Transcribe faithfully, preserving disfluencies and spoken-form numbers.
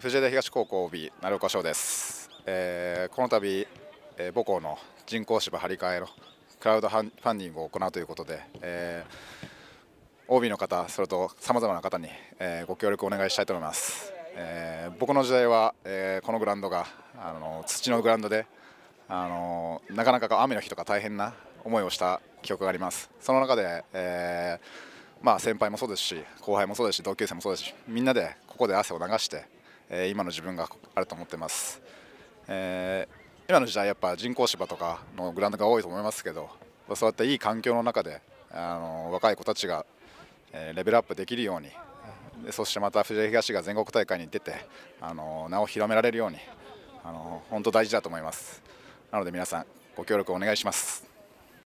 藤枝東高校 オービー 鳴岡翔です、えー、この度、えー、母校の人工芝張り替えのクラウドファンディングを行うということで、えー、オービー の方、それとさまざまな方に、えー、ご協力をお願いしたいと思います。えー、僕の時代は、えー、このグラウンドがあの土のグラウンドであのなかなか雨の日とか大変な思いをした記憶があります。その中で、えーまあ、先輩もそうですし後輩もそうですし同級生もそうですし、みんなでここで汗を流して、えー、今の自分があると思っています。えー、今の時代やっぱ人工芝とかのグラウンドが多いと思いますけど、そうやっていい環境の中であの若い子たちが、えー、レベルアップできるように、でそしてまた藤枝東が全国大会に出てあの名を広められるように、あの本当大事だと思います。なので皆さんご協力お願いします。